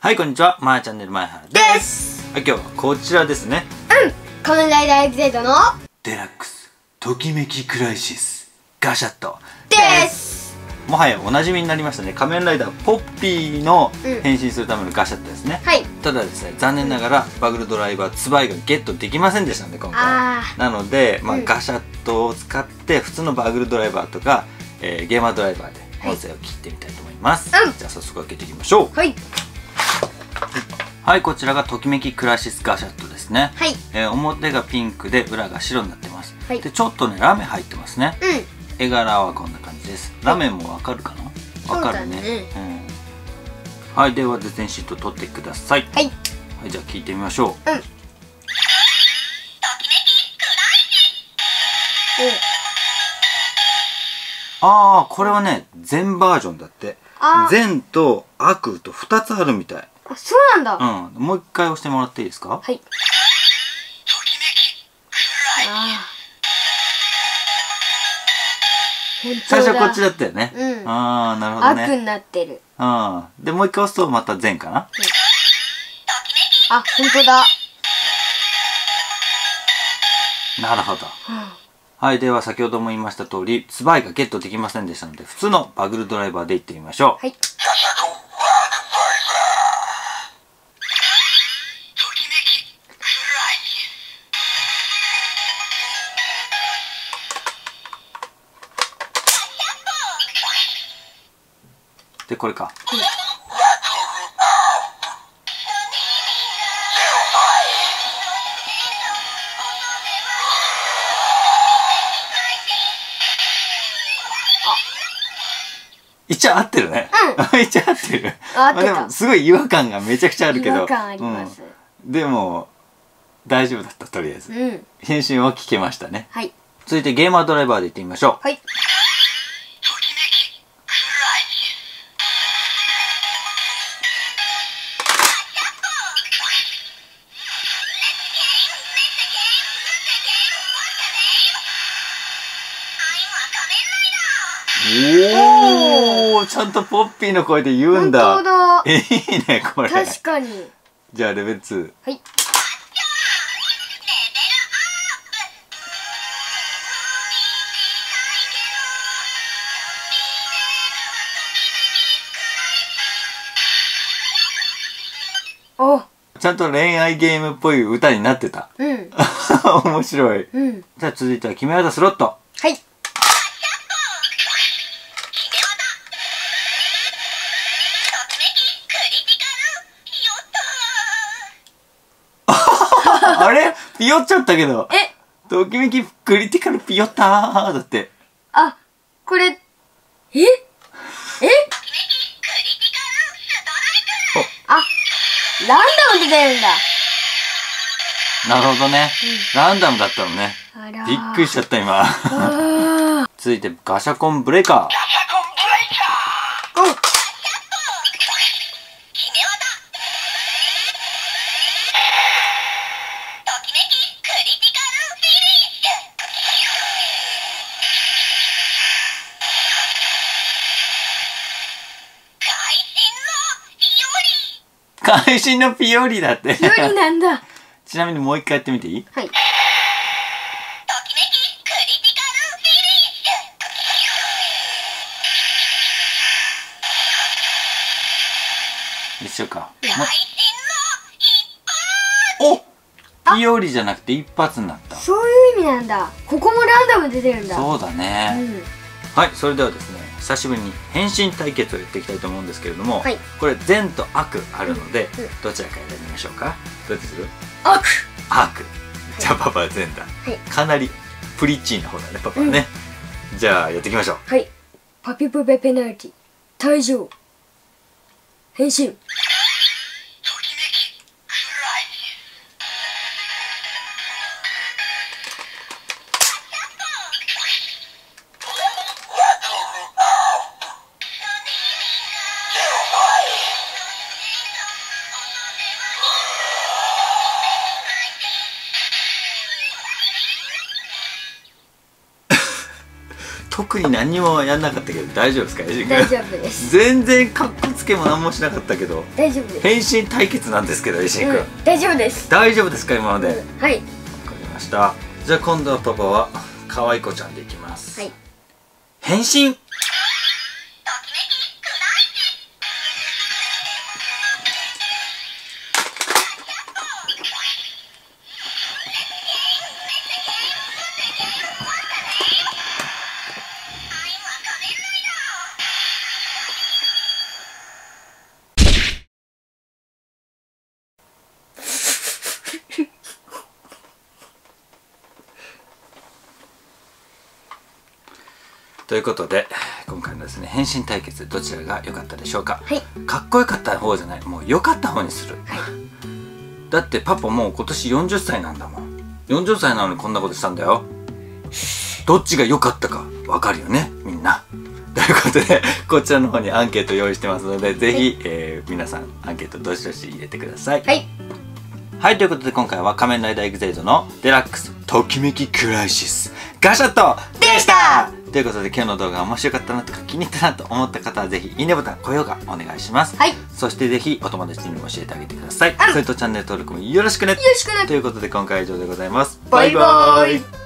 はい、こんにちは。まーチャンネルまーはでです。はい、今日はこちらですね。 仮面ライダーエグゼイドのデラックスときめきクライシスガシャットです。 もはやおなじみになりましたね。仮面ライダーポッピーのうん変身するためのガシャットですね。 はい。 ただですね、残念ながらバグルドライバーツバイがゲットできませんでしたので今回あなので、 うんガシャットを使って普通のバグルドライバーとか、ゲーマードライバーで音声を切ってみたいと思います。じゃあ早速開けていきましょう。 はい。 はい、こちらがときめきクラシスガシャットですね。 はい。 表がピンクで裏が白になってます。 はいでちょっとねラメ入ってますね。 うん。 絵柄はこんな感じです。ラメもわかるかな？わかるね。 そうだねうん。はい、ではデザインシート取ってください。 はい。 はい、じゃあ聞いてみましょう。 うん。 ああ、これはね全バージョンだって。 あー全と悪と2つあるみたい。 あ、そうなんだ。 うん。もう一回押してもらっていいですか？ はい。あー本当だ。 最初こっちだったよね。 うんああ、なるほどね。 悪になってる。 うん。でもう一回押すとまた全かな。 あ、本当だ。 なるほど。はい、では先ほども言いました通り、ツバイがゲットできませんでしたので、普通のバグルドライバーで行ってみましょう。 はい。 で、これか。一応合ってるね。一応合ってる。 合ってたでも、すごい違和感がめちゃくちゃあるけど。 違和感あります。 でも、大丈夫だった、とりあえず。 うん。 返信は聞けましたね。 はい。 続いてゲーマードライバーで行ってみましょう。 はい。 おお、ちゃんとポッピーの声で言うんだ。 本当だ。 いいね、これ。 確かに。 じゃあ、レベル2。 はい。お。 ちゃんと恋愛ゲームっぽい歌になってた。 うん。 面白い。 うん。 じゃあ続いては決め技スロット。 はい。 あれピヨっちゃったけど。 え、 ときめきクリティカルピヨったーだって。 あ、これ、あ、ランダムで出るんだ。 なるほどね。ランダムだったのね。 あらー。 びっくりしちゃった今。 あ続いてガシャコンブレーカー。 ー。うん。 会心のピヨリだって。 無理なんだ。 ちなみにもう一回やってみていい？ はい。 一緒か。お、ピヨリじゃなくて一発になった。 そういう意味なんだ。ここもランダムで出るんだ。 そうだね。はい、それではですね、久しぶりに変身対決をやっていきたいと思うんですけれども、 はいこれ善と悪あるので、 うんどちらか選びましょうか。どうやってする？ 悪。 悪。じゃあパパは善だ。 はい。 かなりプリッチーな方だね、パパはね。じゃあやっていきましょう。 はい。パピプペペナルティ。退場。変身。 特に何にもやんなかったけど大丈夫ですか、エイジ君。 大丈夫です。 全然カッコつけも何もしなかったけど大丈夫です。 変身対決なんですけど、エイジ君、 大丈夫です。 大丈夫ですか今まで。わかはい。 りました。じゃあ今度はパパは可愛い子ちゃんでいきます。 はい。 変身。ということで今回のですね変身対決、どちらが良かったでしょうか。 はい。 かっこよかった方じゃない、もう良かった方にする。だってパパもう今年40歳なんだもん。40歳なのにこんなことしたんだよ。どっちが良かったか分かるよねみんな。ということでこちらの方にアンケート用意してますので、ぜひ、皆さんアンケートどしどし入れてください。 はい。 はい、ということで今回は仮面ライダーエグゼイドのデラックスときめきクライシスガシャットでしたということで、今日の動画面白かったなとか気に入ったなと思った方はぜひいいねボタン、高評価お願いします。 はい。 そしてぜひお友達にも教えてあげてください。それとチャンネル登録もよろしくね。 よろしくね。 ということで今回は以上でございます。 バイバーイ。